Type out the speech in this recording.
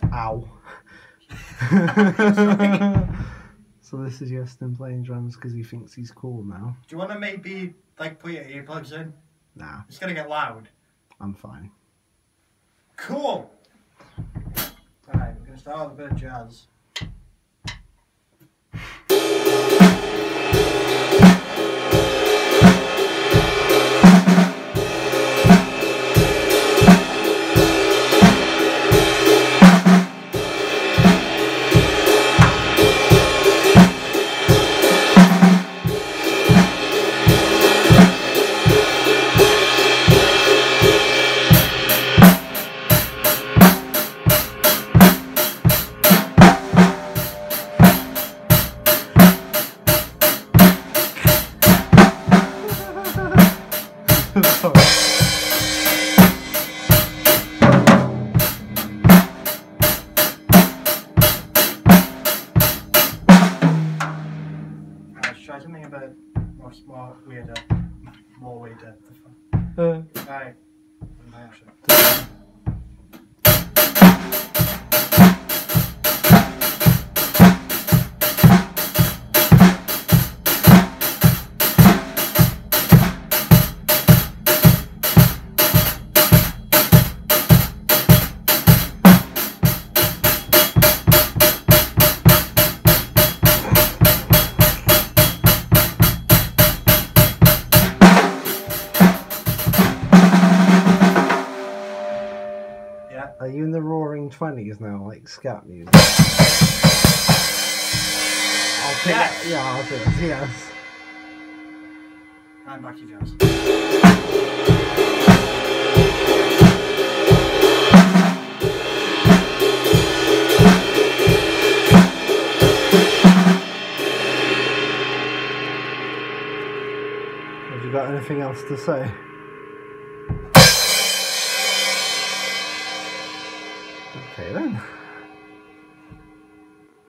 Ow. So this is Justin playing drums because he thinks he's cool now. Do you want to maybe like put your earplugs in? Nah. It's gonna get loud. I'm fine. Cool! Alright, we're gonna start with a bit of jazz. Try something a bit more weirder. More weirder. Alright. Are you in the roaring 20s now, like scat music? I'll take Yes. it. Yeah, I'll take it. Yes. I'm back to jazz. Have you got anything else to say? Okay then.